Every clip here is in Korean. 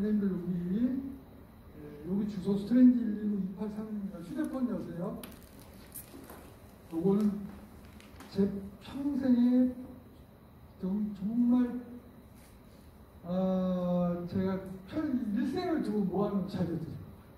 선생님들 여기 주소 스트레인지 119-283입니다. 휴대폰 여세요. 요거는 제 평생에 정말 제가 일생을 두고 모아놓은 자료들이에요.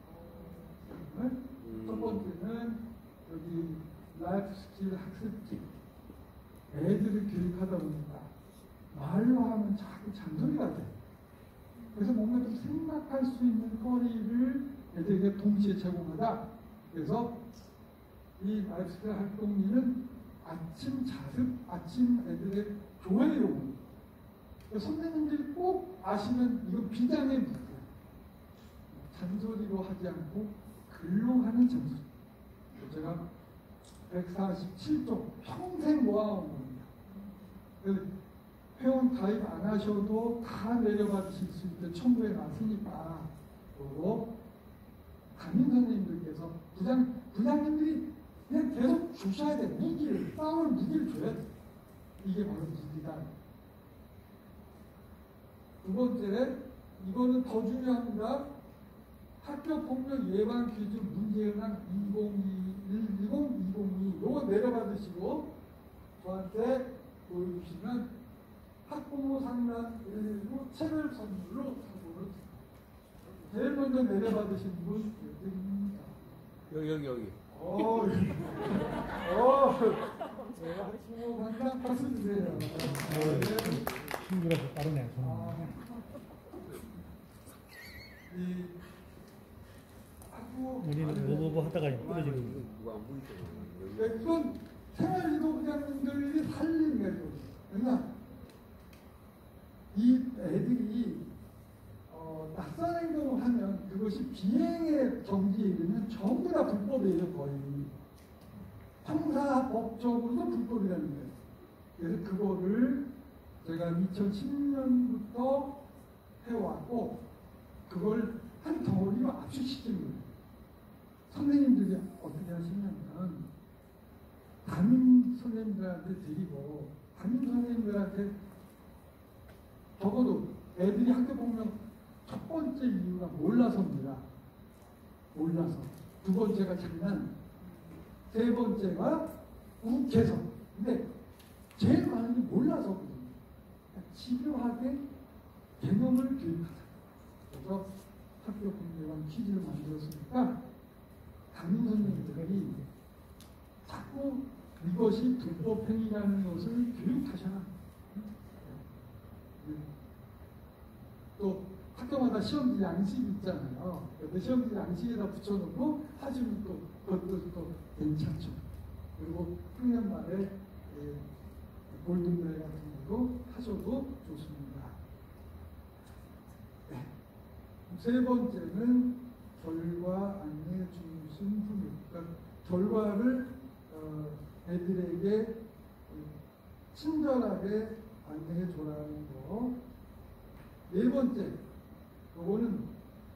첫 번째는 여기 라이프 스킬 학습지. 애들을 교육하다 보니까 말로 하면 자꾸 잔소리가 돼. 그래서 뭔가 좀 생각할 수 있는 거리를 애들에게 동시에 제공하다. 그래서 이 라이프 스킬 활동리는 아침 자습, 아침 애들의 교회용. 선생님들이 꼭 아시면 이거 비장의 무기예요. 잔소리로 하지 않고 글로 하는 잔소리. 제가 147쪽 평생 모아온 겁니다. 회원 가입 안 하셔도 다 내려받으실 수 있게 첨부해 놨으니까 그리고 담임 선생님들께서 부장님들이 그냥 계속 주셔야 돼. 무기를, 싸울 무기를 줘야 돼. 이게 바로 무기다. 두 번째, 이거는 더 중요합니다. 학교폭력 예방 기준 문제은행 2020-2022 요거 내려받으시고 저한테 보여주시면 학부모 상담 119 책을 선물로 선물을 제일 먼저 내려받으신 분 여기입니다. 여기. 학부모 상담 박수 주세요. 힘들어서 빠르네. 이 학부모 우리는 오버오버 하다가 끊어지고. 이건 생활지도부장님들이 살린 거죠. 그러니까 이 애들이 낯선 행동을 하면 그것이 비행의 경지에 이르면 전부 다 불법이에요. 거의 형사법적으로도 불법이라는 거예요. 그래서 그거를 제가 2010년부터 해왔고 그걸 한 덩어리로 압수시킨 거예요. 선생님들이 어떻게 하시냐면 담임 선생님들한테 드리고 담임 선생님들한테 적어도 애들이 학교 보면 첫 번째 이유가 몰라서입니다. 몰라서. 두 번째가 장난. 세 번째가 욱해서. 근데 제일 많은 게 몰라서거든요. 집요하게 개념을 교육하자. 그래서 학교 공개관 퀴즈를 만들었으니까 담임 선생님들이 자꾸 이것이 불법 행위라는 것을 교육하셔라. 또 학교마다 시험지 양식이 있잖아요. 그 시험지 양식에다 붙여놓고 하시면 또 그것도 또 괜찮죠. 그리고 학년 말에 골든벨 같은 것도 하셔도 좋습니다. 네. 세 번째는 결과 안내 중심 훈육. 그러니까 결과를 애들에게 친절하게 안내해 줘라는 거. 네 번째, 요거는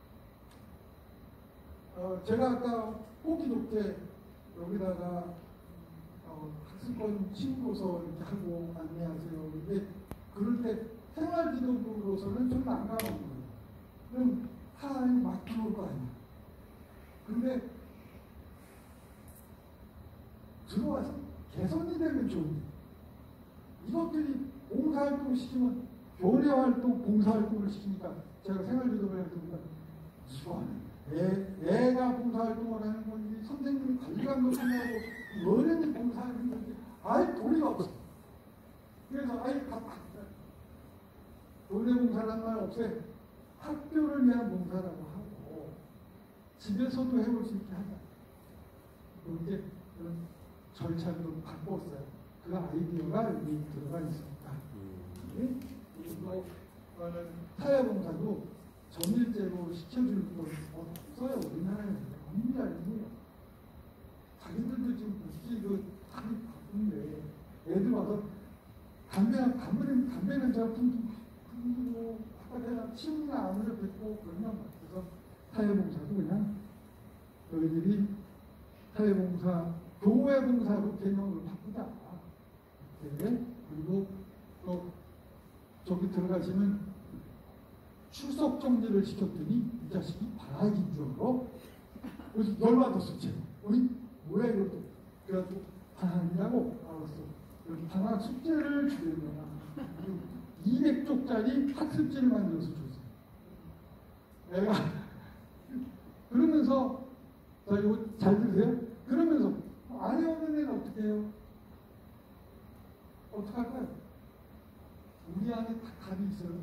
제가 아까 보기 좋게 여기다가 학습권 신고서 이렇게 하고 안내하세요. 근데 그럴 때 생활지도부로서는 좀 난감한 거예요. 그럼 사람이 막 들어올 거 아니야. 근데 들어와서 개선이 되면 좋은데 이것들이 봉사활동 시키면 교내활동, 봉사활동을 시키니까 제가 생활지도부에 보니까 이거는 애가 봉사활동을 하는 건지 선생님이 관리감독을 하고 어른이 봉사하는 건지 아예 도리가 없어. 그래서 아예 교내 봉사라는 말 없어요. 학교를 위한 봉사라고 하고 집에서도 해볼 수 있게 하자. 이렇게 그런 절차를 좀 바꿨어요. 그 아이디어가 여기 들어가 있습니다. 그리고 사회봉사도 전일제로 시켜줄 건 없어요. 우리나라에는 너무 잘해요. 자기들도 지금 그 다리 바쁜데 애들 와서 담배 냄새가 풍기고 바깥에다 침이나 안으로 뱉고 그러면 그래서 사회봉사도 그냥 너희들이 사회봉사 교회봉사로 개념을 바꾸자. 네. 그리고 또 저기 들어가시면 출석 정지를 시켰더니 이 자식이 방학인 줄 알아. 그래서 열받았어. 제가. 어이? 뭐야 이것도. 그래가지고 방학이라고 알았어. 여기 방학 숙제를 주는 거야. 200쪽짜리 학습지를 만들어서 줬어요. 내가 그러면서 자 이거 잘 들으세요? 그러면서 안 해오는 애는 어떻게 해요? 어떡할까요? 우리 안에 다 답이 있어요.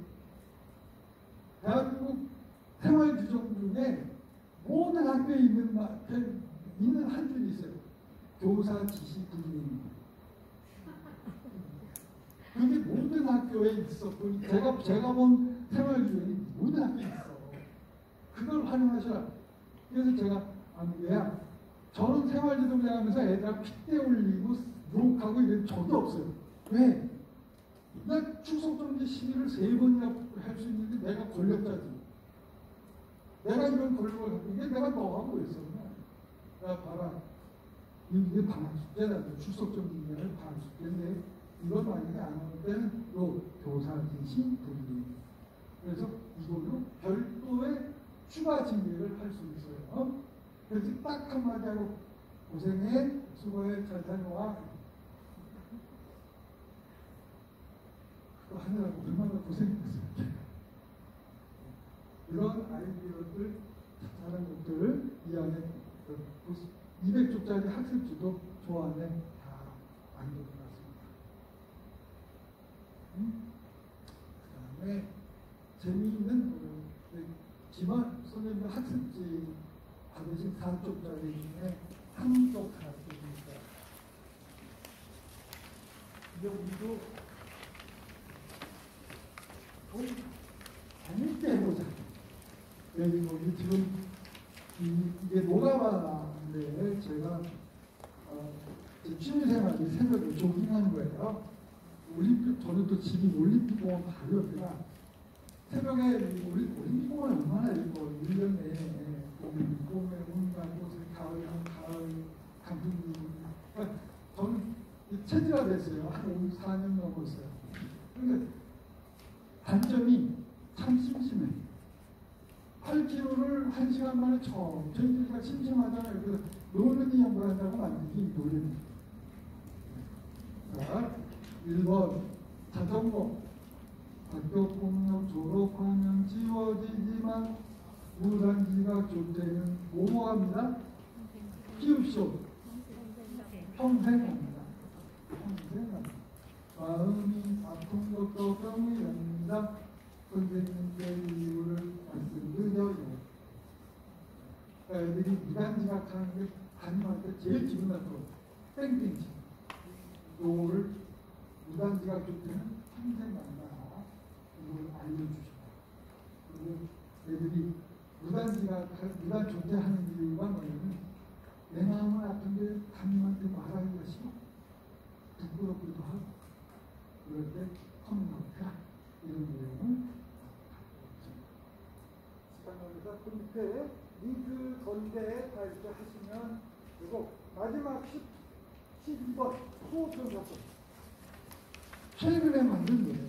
대한민국 생활규정 중에 모든 학교에 있는 한 줄이 있어요. 교사 지시 분리. 그게 모든 학교에 있었고, 제가 본 생활규정이 모든 학교에 있어. 그걸 활용하셔라. 그래서 제가, 얘야, 저는 생활지도를 하면서 애들하고 핏대 올리고, 욕하고 이런 적이 없어요. 왜? 나 출석정지 시위를 3번이나 할 수 있는데 내가 권력자지. 내가 이런 권력을 갖고 있는데 내가 너하고 있어. 야, 봐라. 이게 방학 숙제다. 출석정지는 방학 숙제인데, 이걸 만약에 안 하는 때는 요 교사 대신 분리. 그래서 이걸로 별도의 추가 징계를 할 수 있어요. 그래서 딱 한마디 하고 고생해, 수고해, 잘 다녀와. 그거 하느라고 얼마나 고생했어요. 이런 아이디어들, 다른 것들을 이 안에 200쪽짜리 학습지도 저 안에 다 만들어놨습니다. 그 다음에 재미있는 기만 선생님 학습지 받으신 4쪽짜리 중에 3쪽 학습지입니다. 여기도 거의 재밌게 해보자. 여기 지금 이게 노가바인데 제가 제 취미생활이 새벽에 조깅하는 거예요. 올림픽, 저는 또 집이 올림픽공원 바로 옆이라 새벽에 올림픽공원 얼마나 있고 1년 내내 꿈에 온갖 곳에 가을 강풍이. 그러니까 저는 체질화 됐어요. 한 4년 넘었어요. 그런데 단점이 참 심심해. 8km를 1시간 만에 저희가 심심하잖아요. 그래서 노는이 연구를 한다고 만들기 노래입니다. 자, 1번 자전거. 학교 폭력 졸업하면 지워지지만 무단지각 조퇴는 뭐뭐 합니다? 키웁쇼. 평생 합니다. 평생 합니다. 마음이 아픈 것도 병이랍니다. 선생님께 이유를 말씀드려요. 애들이 무단지각하는 게 담임한테 제일 기분 나쁘고 땡땡치. 요거를 무단지각 조퇴는 평생 간다. 이걸 알려주시다. 그리고 애들이 무단 조퇴하는 이유가 뭐냐면 내 마음은 아픈데 담임한테 말하기가 싫어. 부끄럽기도 하고 그럴 때 커밍아웃해라. 이런 내용을 시간에서 그 밑에 링크 건대에 다 이렇게 하시면 그리고 마지막 12번 수호천사법 최근에 만든 거예요.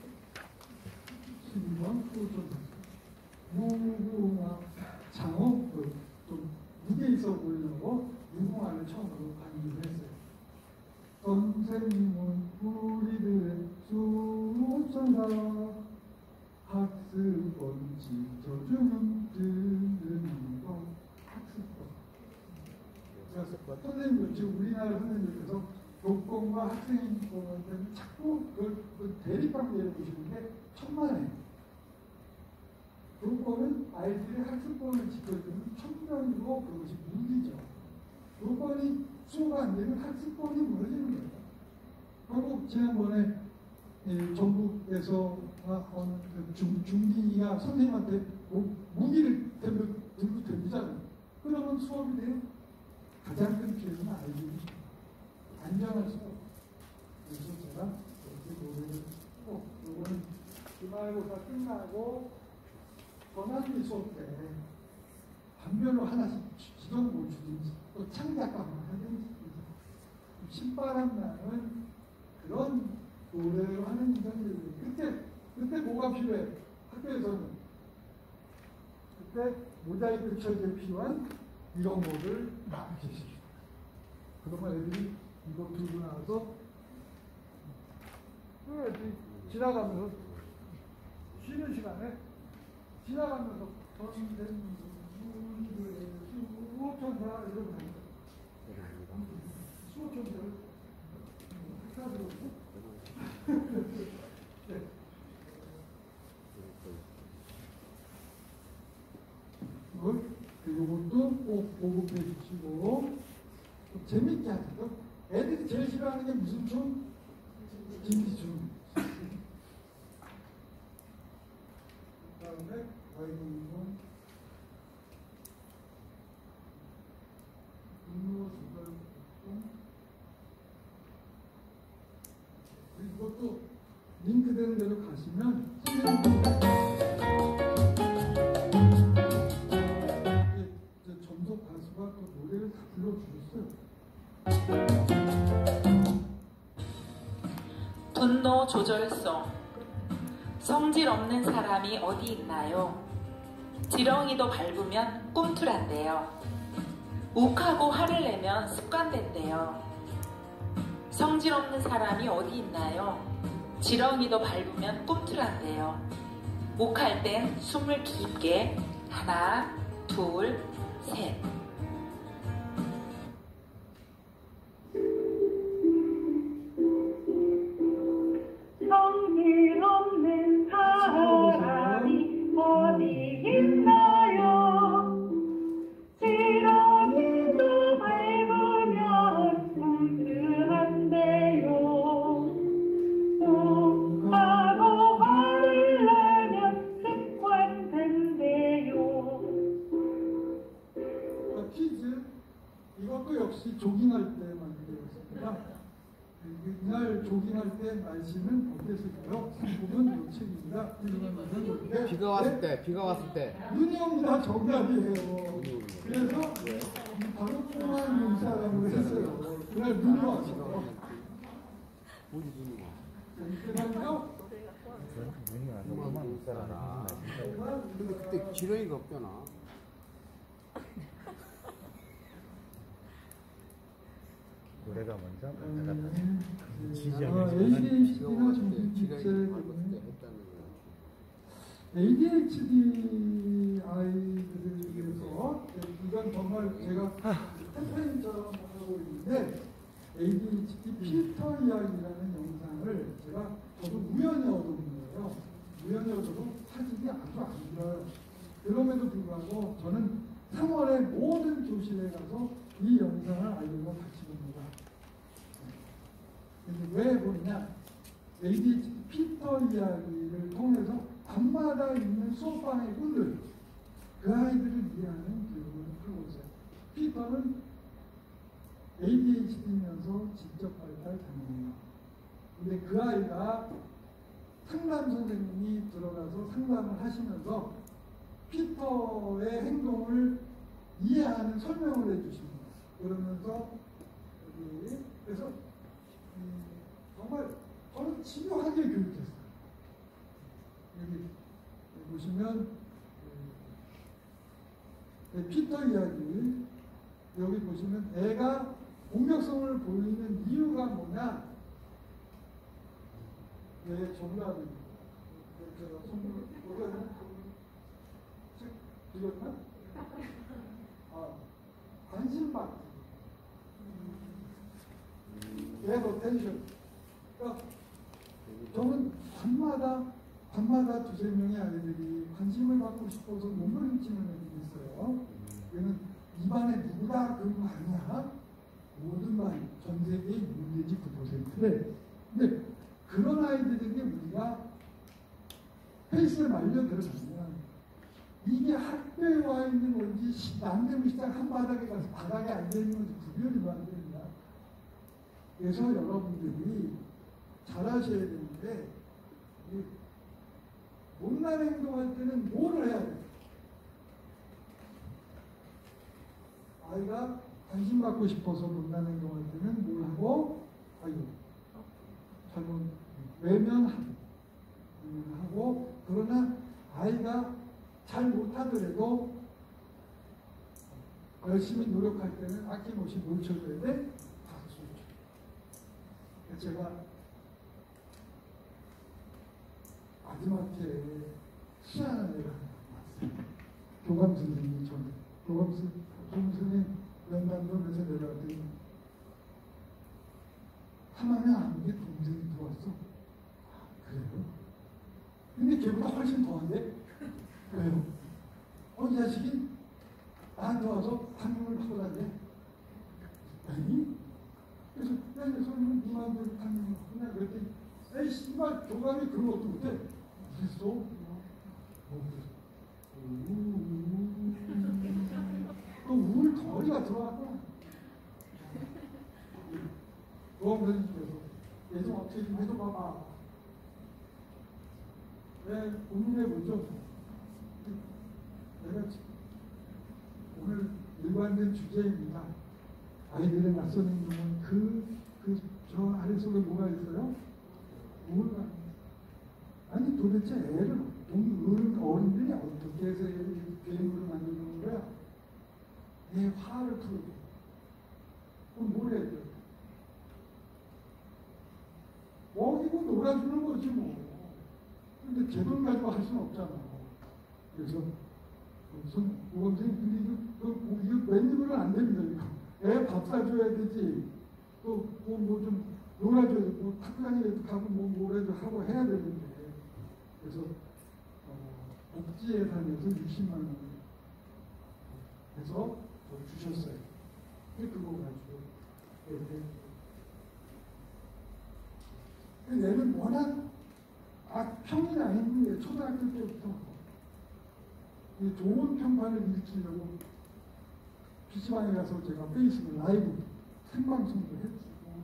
12번 수호천사법 무궁화 창업 좀 무게 있어 보이려고 무궁화를 처음으로 반기를 했어요. 선생님은 우리들의 수호천사 학습원 지켜주는 듣는 것 학습원. 선생님들 지금 우리나라 선생님들께서 교권과 학생인권 때문에 자꾸 그걸 대립관계를 보시는데 천만에 교권은 아이들의 학습권을 지켜주는 천명이고 그것이 무기죠. 교권이 수호가 안 되면 학습권이 무너지는 거예요. 그리고 지난번에 전국에서 어느 중딩이가 선생님한테 무기를 들고 댕기잖아요. 그러면 수업이 돼요. 가장 큰 피해는 아이들이 안전할 수가 없어요. 그래서 제가 이렇게 노래를 하고 이거는 기말고사 끝나고 전환기 수업 때 반별로 하나씩 지정 못 주든지 또 창작과만 하든지 신바람 나는 그런 노래를 하는 인간들이 그때 뭐가 필요해? 학교에서는 때 모자이크 처리에 필요한 이런 거를 이렇게 시키고 그러면 애들이 이거 들고 나와서 그 애들이 지나가면서 쉬는 시간에 지나가면서 전된 수호천사 이런 거 수호천사를 헷갈려고 이것도 꼭 보급해 주시고 재밌게 하죠. 애들이 제일 싫어하는 게 무슨 춤? 김기춤. 그다음에 와이드운 분노 조절 이것도 링크되는 대로 가시면 선생님들 전속 가수가 또 노래를 다 불러주셨어요. 분노 조절송. 성질 없는 사람이 어디 있나요? 지렁이도 밟으면 꿈틀한대요. 욱하고 화를 내면 습관된대요. 성질 없는 사람이 어디 있나요? 지렁이도 밟으면 꿈틀한대요. 욱할 땐 숨을 깊게 하나, 둘, 셋. 성질 없는 사람이 어디 있나요? 지렁이도 밟으면 꿈틀한대요. 욱하고 화를 내면 습관된대요. 퀴즈 이것도 역시 조깅할 때 만들었습니다. 이날 조깅할 때 날씨는 어땠을까요? 부분 이 책입니다. 비가 왔을 때, 비가 왔을 때. 눈이 옵니다. 정답이에요. 그래서 바로 꽁한 용사라고 했어요. 그날 눈이 왔어요. 우리 눈이 와. 그다음에요. 눈이 와서 그만 못 살아. 근데 그때 지렁이가 없잖아. 노래가 먼저 지지하고 ADHD나 정신질환 ADHD 아이들을 위해서 이건 정말 제가 캠페인처럼 하고 있는데 ADHD 필터 이야기라는 영상을 제가 저도 우연히 얻은 거예요. 우연히 얻어도 사진이 아주 안 좋아요. 그럼에도 불구하고 저는 3월에 모든 교실에 가서 이 영상을 알려고 같이 봅니다. 왜 보느냐? ADHD 피터 이야기를 통해서 밤마다 있는 수업방의 꾼들, 그 아이들을 이해하는 교육을 하고 있어요. 피터는 ADHD면서 지적 발달 장애예요. 근데 그 아이가 상담 선생님이 들어가서 상담을 하시면서 피터의 행동을 이해하는 설명을 해주십니다. 그러면서 그래서 정말 저는 집요하게 교육했어요. 여기 보시면 피터 이야기 여기 보시면 애가 공격성을 보이는 이유가 뭐냐? 네, 정답입니다. 제가 선물 책 드렸나? 관심받기. Get attention. 그러니까 저는 밤마다 두세 명의 아이들이 관심을 받고 싶어서 몸부림치는 애들이 있어요. 얘는 이 반에 누구다 그런 거 아니야? 모든 반, 전 세계의 6 내지 9%래. 근데 그런 아이들에게 우리가 페이스를 말려 들어가면 이게 학교에 와 있는 건지 남대문 시장 한바닥에 가서 바닥에 앉아있는 건지 구별이 안 됩니다. 그래서 여러분들이 잘하셔야 되는데 못난 행동할 때는 뭐를 해야 돼요? 아이가 관심 받고 싶어서 못난 행동할 때는 뭘 하고 잘못 외면하고 그러나 아이가 잘 못하더라도 열심히 노력할 때는 아낌없이 뭉쳐줘야 돼. 박수 쳐. 제가 마지막에 희한한 일을 봤어요. 교감 선생님이 저는 교감 선생님 연단동에서 내려왔더니 3학년 아무게 동생이 들어왔어. 아, 그래요? 근데 걔보다 훨씬 더한데? 왜요? 이 자식이 나한테 와서 탐욕을 하고 다녀. 아니? 그래서 야, 선생님 네 마음대로 탐욕을 하냐 그랬더니 에이 씨발 교감이 그런 것도 못해. 그랬어? 또 우울 덩어리가 들어왔구나. 교감 선생님께서 얘 좀 어떻게 좀 해줘봐봐. 네, 고민해보죠. 내가 오늘 일관된 주제입니다. 아이들의 낯선 행동은 저 아래속에 뭐가 있어요? 우울감. 아니 도대체 애를 어른들이 어떻게 해서 애를 괴물을 만드는 거야? 내 화를 풀고. 그럼 뭘 해야 돼? 먹이고 놀아주는 거지 뭐. 근데 제 돈 가지고 할 수는 없잖아. 그래서 선생님, 근데 이거 웬일은 안 됩니다. 이거. 애 밥 사줘야 되지. 또 뭐 좀 놀아줘야 돼. 뭐 탁구장이라도 가고 뭐라도 하고 해야 되는데. 그래서 복지예산에서 60만 원 해서 주셨어요. 그거 가지고. 얘는 워낙 평이 아닌데 초등학교 때부터 좋은 평판을 일으키려고 PC방에 가서 제가 페이스북 라이브 생방송도 해주고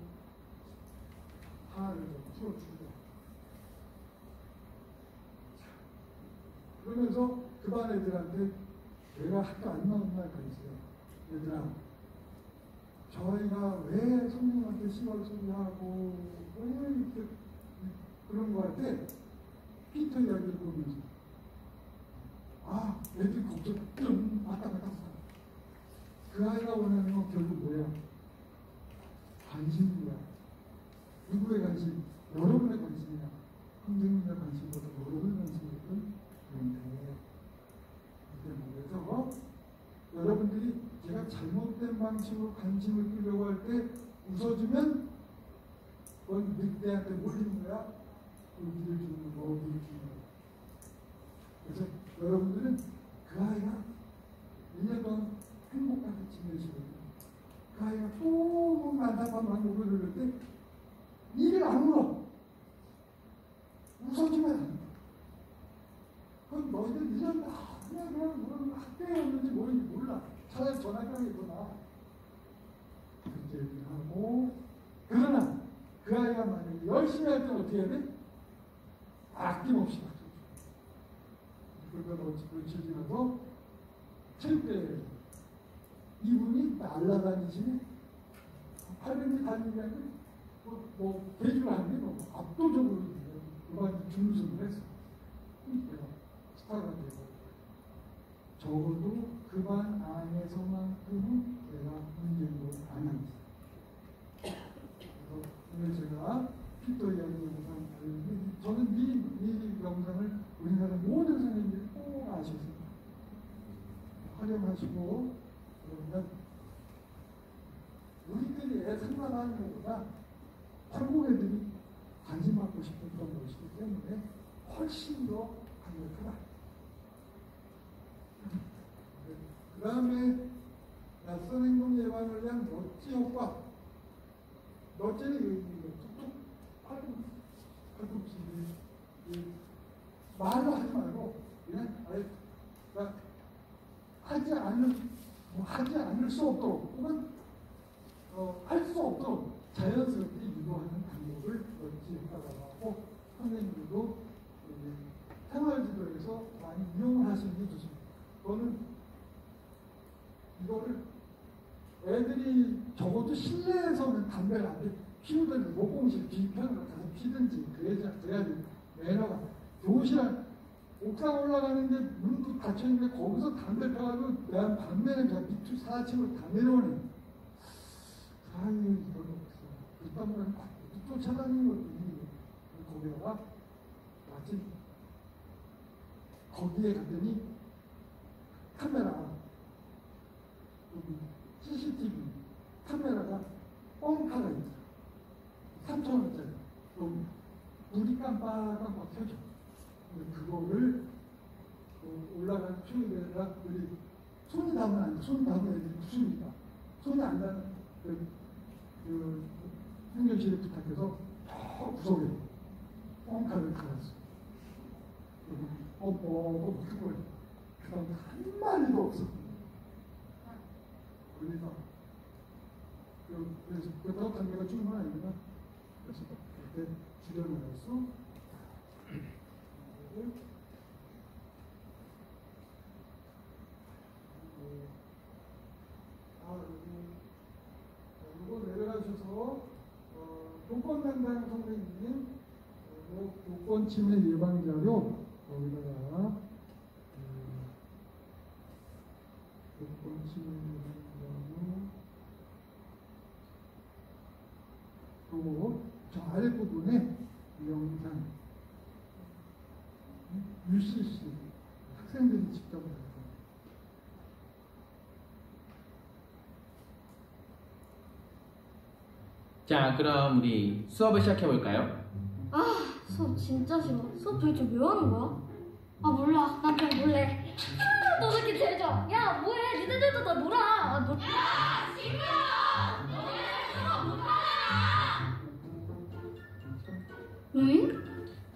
화를 풀어주고 그러면서 그 반 애들한테 내가 학교 안 나온 날가 있어요. 얘들아 저희가 왜 선생님한테 시발소리하고 왜 이렇게 그런 거 할 때 피터 이야기를 보면서 애들이 걱정 좀 왔다 갔다 했어. 그 아이가 원하는 건 결국 뭐야? 관심인 거야. 누구의 관심? 여러분의 관심이야. 선생님의 관심보다 여러분의 관심이거든. 그래서 여러분들이 제가 잘못된 방식으로 관심을 끌려고 할 때 웃어주면 그건 늑대한테 몰리는 거야. 우리를 주는 거, 우리를 주는 거. 그래서 여러분들은 그 아이가 1년 동안 행복하게 지내시거든요. 그 아이가 조금 안타까운 방법을 들을 때 일을 안 울어. 웃어주면 안 돼. 그건 너희들 1년 그냥 학교에 오는지 모르는지 몰라. 차라리 전화기라기구나. 그렇게 얘기를 하고 그러나 그 아이가 만약에 열심히 할 때는 어떻게 해야 돼? 아낌없이 박수 쳐. 그러니까 며칠 지나서 체육대회 이분이 날라다니시네. 800m 달리기 하는데 개주를 하는데 압도적으로 그만 준우승을 했어. 내가 스타가 되고 적어도 그 반 안에서만큼은 내가 문제도 안 합니다. 그래서 오늘 제가 피터 이야기 영상 저는 이 영상을 우리나라 모든 선생님들이 꼭 아셨습니다. 활용하시고 그러면 우리들이 애 상관하는 것보다 한국 애들이 관심 받고 싶은 그런 것이기 때문에 훨씬 더 강력하다. 그 다음에 낯선 행동 예방을 위한 넛지 효과. 넛지는 툭툭 팔꿈치 말로 하지 말고 그냥 하지 않을 수 없도록 혹은 할 수 없도록 자연스럽게 유도하는 방법을 넛지 효과라고 하고 선생님들도 생활지도에서 많이 이용을 하시는 게 좋습니다. 저는 이거를 애들이 적어도 실내에서는 담배를 안 피우든지 목공실 뒤편으로 가서 피든지 그래야지 매너가 교실한 옥상 올라가는데 문도 닫혀있는데 거기서 담배 펴가지고 난 밤내는 저 밑으로 4층으로 다 내려오네. 사람이 이건 없어. 그딴 거는 쫓아다니는 것도 거기다가 마치 거기에 갔더니 카메라 여기 CCTV 카메라가 뻥카가 있어. 3,000원짜리. 여기 불이 깜빡깜빡 켜져. 그거를 올라간 초이에다가 우리 손이 닿으면 안 돼. 손이 닿으면 애들이 부수니까. 손이 안 닿는 그 행정실에 부탁해서 저 구석에 뻥카를 갈았어. 그거에 그 다음에 한 마리도 없어. 그래서 그렇다고 담배가 죽은 건 아닙니다. 그래서 그때 줄여놔서 이거 내려가셔서 요건당당 선생님 요건 침해 예방자료 거기다가 요건 침해 예방자료 그리고 저 아랫부분에 영상 UCC 학생들이 직접 해서 자, 그럼 우리 수업을 시작해 볼까요? 아, 수업 진짜 싫어. 수업 도대체 왜 하는 거야? 아, 몰라. 난 그냥 놀래. 너 새끼 제일 좋아. 야, 뭐해? 니네들도 다 놀아. 아, 야, 시끄러워! 너네 수업 못하잖아! 응?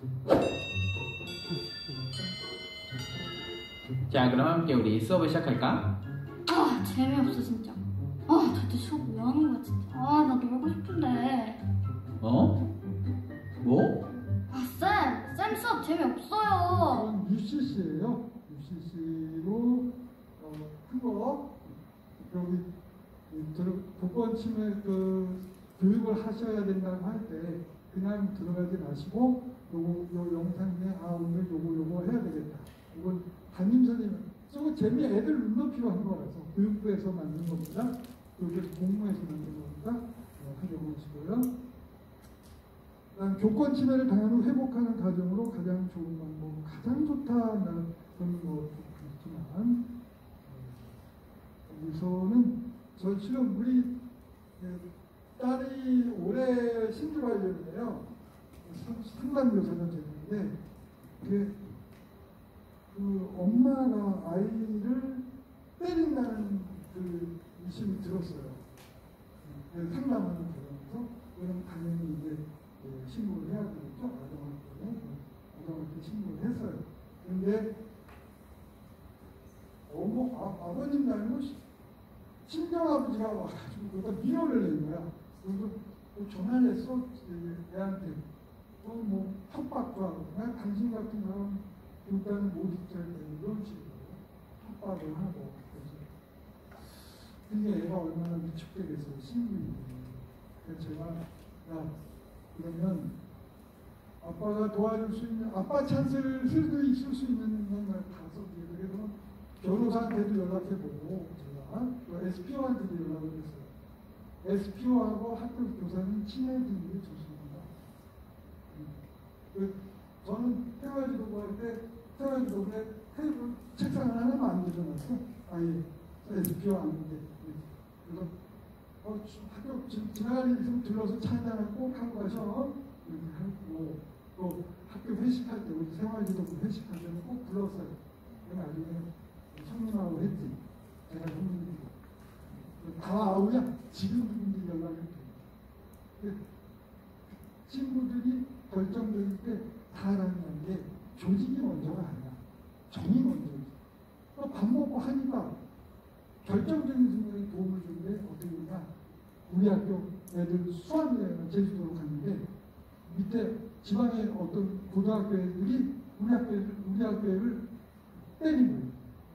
자, 그럼 함께 우리 수업을 시작할까? 아, 재미없어, 진짜. 아, 도대체 수업 왜 하는 거야, 진짜. 아, 나 놀고 싶은데. 어? 뭐? 아, 쌤 수업 재미없어요. 이건 UCC예요. UCC로 그거 여기 보건 침해 그 교육을 하셔야 된다고 할 때 그냥 들어가지 마시고 요 영상에 오늘 요거 해야 되겠다. 이건 담임 선생님 저거 재미 애들 눈높이로 한 거라서 교육부에서 만든 겁니다. 여기 공무에서 만든 겁니다. 하려고 하시고요. 교권 침해를 당연히 회복하는 과정으로 가장 좋은 방법, 가장 좋다는 그런 것도 있지만 여기서는 저 실은 우리 딸이 올해 신규 관련이에요. 상담교사가 됐는데 그 엄마가 아이를 때린다는 그 의심이 들었어요. 상담하는 과정에서 그럼 당연히 이제 신고를 해야 되겠죠. 아동한테 신고를 했어요. 그런데 아버님 닮은 친정아버지가 와가지고 거기다 민원을 낸 거야. 그래서 전화를 했어. 애한테 뭐 협박도 하고 나 당신 같은 사람 일단 못 있어야 되는 이런 식으로 협박을 하고 그래서 이게 애가 얼마나 위축되겠어요. 신부인데. 그래서 제가 그러면 아빠가 도와줄 수 있는 아빠 찬스를 수도 있을 수 있는 걸 가서 그래서 변호사한테도 연락해보고 제가 또 SPO한테도 연락을 했어요. SPO하고 학교 교사는 친해지는 게 좋습니다. 저는 태화지도부 할 때 태화지도부에 테이블 책상을 하나 만들어놨어. 아예 SPO 하는데 그래서 학교 지나가는 일 있으면 들러서 차 한잔 꼭 하고 가셔. 이렇게 하고 또 학교 회식할 때 우리 생활지도부 회식할 때는 꼭 불렀어요. 그럼 나중에 형님하고 했지. 제가 형님이고 다 아우야 지금 이제 연락을 해. 친구들이 결정적일 때 다라는 게 조직이 먼저가 아니야. 정이 먼저지. 밥 먹고 하니까 결정적인 순간에 도움을 주는데 어떻게 보냐. 우리 학교 애들 수학여행을 제주도로 갔는데 밑에 지방의 어떤 고등학교 애들이 우리 학교 애를 때린 거예요.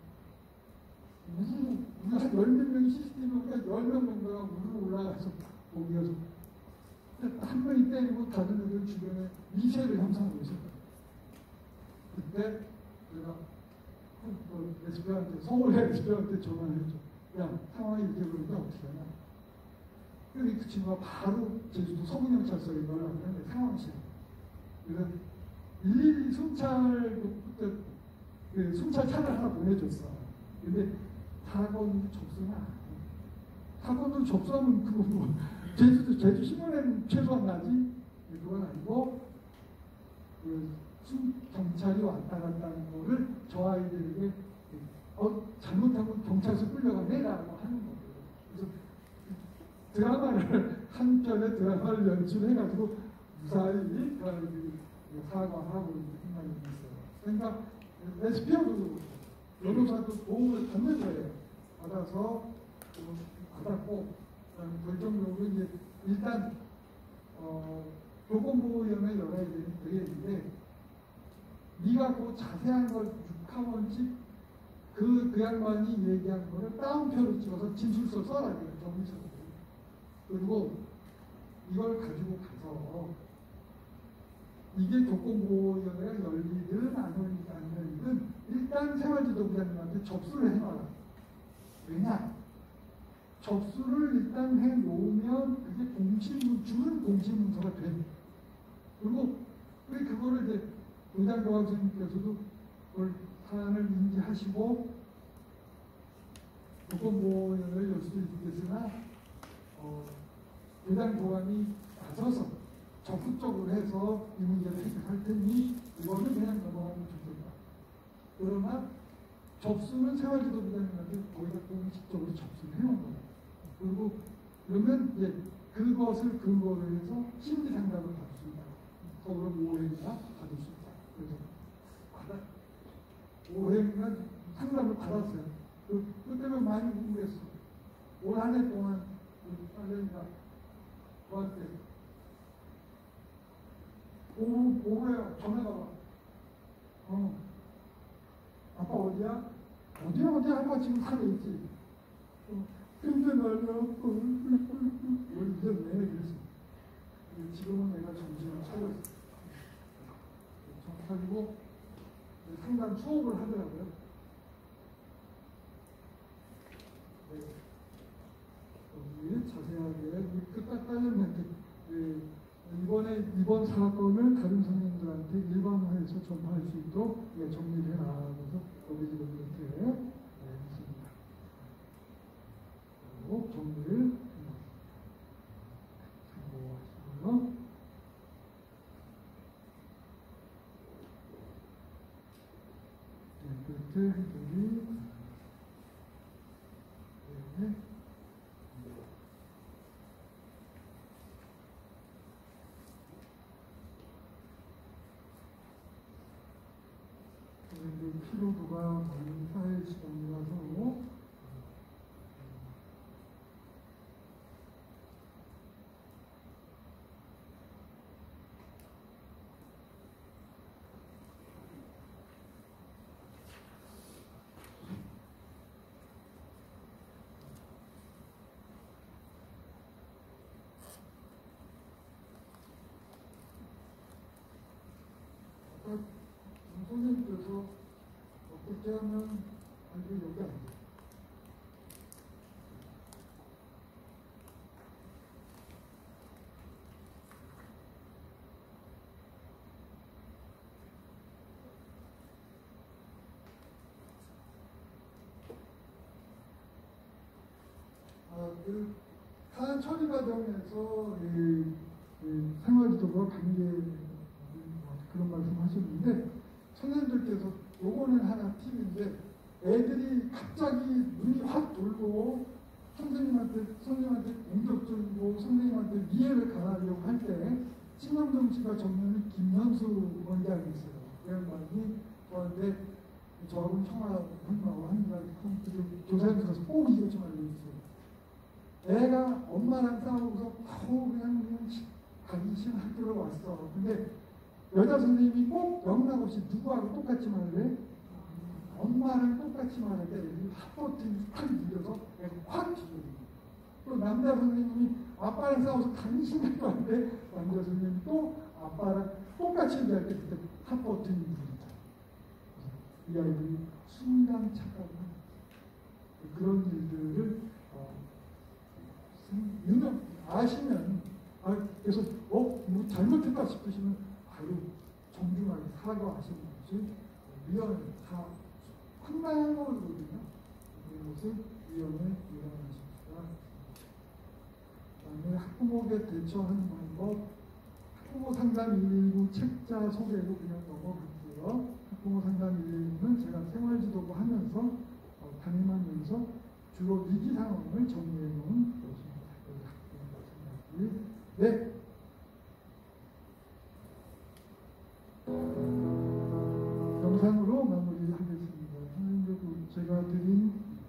무슨 우리가 한 10몇 명이 CCTV가 10명 정도가 위로 올라가서 거기 가서 한 명이 때리고 다른 애들 주변에 미세를 형성하고 있었어요. 그때 제가 그 SP한테, 서울에 SP한테 전화를 했죠. 야, 상황이 이렇게 그러니까 어떻게 하냐. 그런데 그 친구가 바로 제주도 서부경찰서에 연락을 상황실. 그래서 112 순찰, 그 순찰 차를 하나 보내줬어. 근데 사건 접수는 안 해. 사건을 접수하면 그거 뭐, 제주 신문에는 최소한 나지? 그건 아니고, 경찰이 왔다 갔다 하는 거를 저 아이들에게 잘못하면 경찰서 끌려가내라고 하는 거예요. 그래서 드라마를 한 편의 드라마를 연출해가지고 무사히 그 아이들이 사과하고 생각이 있어요. 그러니까 SPO도 변호사도 도움을 받는 거예요. 받아서 받았고 결정적으로 이제 일단 교권보호위원회 열어야 되겠는데 네가 그 자세한 걸 6하원씩 그 양반이 얘기한 거를 따옴표로 찍어서 진술서 써라 그래요. 정리서. 그리고 이걸 가지고 가서 이게 교권보호위원회가 열리든 안 열리든 일단 생활지도부장님한테 접수를 해놔라. 왜냐? 접수를 일단 해놓으면 그게 주는 공시문서가 돼. 그리고 그거를 이제 의장교감 선생님께서도 그걸 사안을 인지하시고 교권보호위원회를 열 수도 있겠으나 의장교감이 나서서 적극적으로 해서 이 문제를 해결할 테니 이거는 그냥 넘어가면 좋겠다. 그러나 접수는 생활지도부장님한테 거기다 공식적으로 접수를 해놓은 거예요. 그리고 그러면 이제 그것을 근거로 해서 심리 상담을 받을 수 있다. 서울은 5회나 받을 수 있다. 그래서 5회나 상담을 받았어요. 그 때문에 많이 궁금했어. 올 한 해 동안 딸내미가 저한테 오후에 전화가 와. 아빠 어디야? 어디야? 아빠 지금 산에 있지. 근데 말이야. 이랬네. 그랬어. 지금은 내가 정신을 차렸어. 차리고 상담 수업을 하더라고요. 자세하게 딱 딸내미한테 이번 사건을 다른 선생님들한테 일반화해서 전파할 수 있도록 정리를 해나가면서 우리 지금 이렇게 했습니다. 그리고 정리를 참고하시고요. 끝에 해결이 피로도가 많은 사회 시간이라서 선생님께서 어떻게 하면 아이들이 여기 안 돼요. 그 사안 처리 과정에서 생활지도부와 관계 그런 말씀 하셨는데 선생님들께서 요거는 하나 팁인데 애들이 갑자기 눈이 확 돌고 선생님한테 공격적이고 선생님한테 이해를 가하려고 할 때 칭남정치가 전문의 김현수 원장이 있어요. 그 양반이 저한테 저하고 청와하고 한다 교사님 가서 꼭 이거 좀 알려주세요. 애가 엄마랑 싸우고서 그냥 가기 싫은 학교로 왔어. 근데 여자 선생님이 꼭 영락 없이 누구하고 똑같이 말해? 엄마랑 똑같이 말할 때 핫버튼이 탁 눌려서 애가 확 뒤집어요. 또 남자 선생님이 아빠랑 싸워서 당신도 안 돼. 남자 선생님이 또 아빠랑 똑같이 얘기할 때 그때 핫버튼이 눌린다. 이 아이들이 순간 착각을 합니다. 그런 일들을 유명 아시면 그래서 뭐 잘못했다 싶으시면 바로 정중하게 사과하시는 것이 위원회 다 황당한 거거든요. 그것을 위원회 일어나십시다. 그다음에 학부모에게 대처하는 방법, 학부모 상담 119 책자 소개로 그냥 넘어갈게요. 학부모 상담 119는 제가 생활지도부 하면서 담임하면서 주로 위기 상황을 정리해 놓은 것입니다. 학부모 상담이. 네. 영상으로 마무리하겠습니다. 선생님들 제가 드린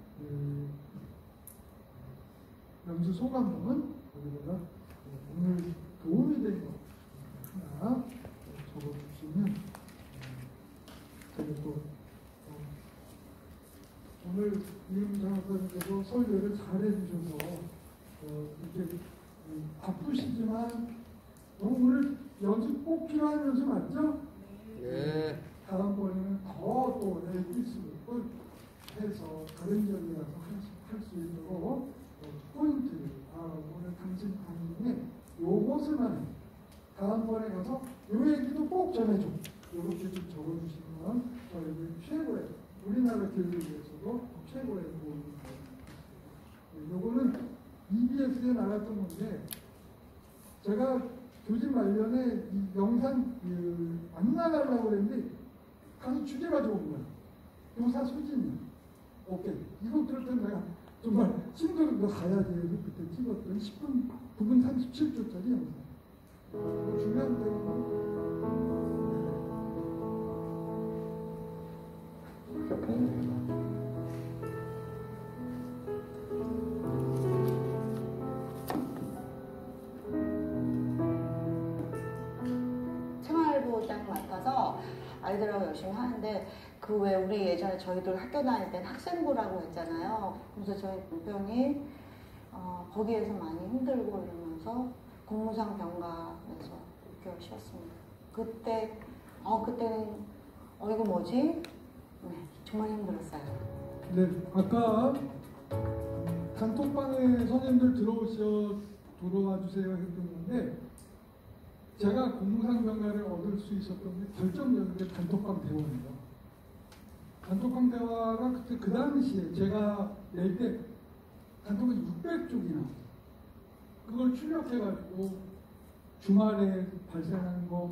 명수 소감은 여기다가 오늘 도움이 된 거 하나 적어주시면 제가 또 오늘 이은정 선생님께서 설교를 잘해주셔서 이렇게 바쁘시지만 오늘 연습 꼭 필요한 연습 맞죠? 네. 다음번에는 더 또 기술을 해서 다른 지역에 가서 할 수 있도록 포인트를 오늘 당신 강의에 요것을만 다음번에 가서 요 얘기도 꼭 전해줘. 이렇게 좀 적어주시면 저희들 최고의 우리나라 교육을 위해서도 최고의 도움이 됩니다. 요거는 EBS에 나갔던 건데 제가 교직 말년에 이 영상 안 나가려고 그랬는데 강의 주제 가지고 온 거야. 교사 소진이야. 오케이. 이거 들을 때 내가 정말 힘들어서 가야지 해서 그때 찍었던 10분, 9분 37초짜리 영상. 중요한 생활보호장 맡아서 아이들하고 열심히 하는데 그 외에 우리 예전에 저희들 학교 다닐 때는 학생부라고 했잖아요. 그래서 저희 부평이 거기에서 많이 힘들고 이러면서 공무상 병가에서 6개월 쉬었습니다. 그때는 이거 뭐지? 네, 정말 힘들었어요. 네, 아까 단톡방에 선생님들 들어와 주세요 했던 건데 제가 공무상병가를 얻을 수 있었던 게 결정적인 게 단톡방 대화예요. 단톡방 대화가 그때 그 당시에 제가 낼 때 단톡방이 600쪽이나 그걸 출력해가지고 주말에 발생하는 거,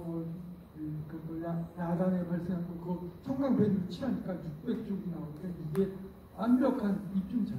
야간에 발생하는 거, 그거 청강 배를 취하니까 600쪽이 나오니까 이게 완벽한 입중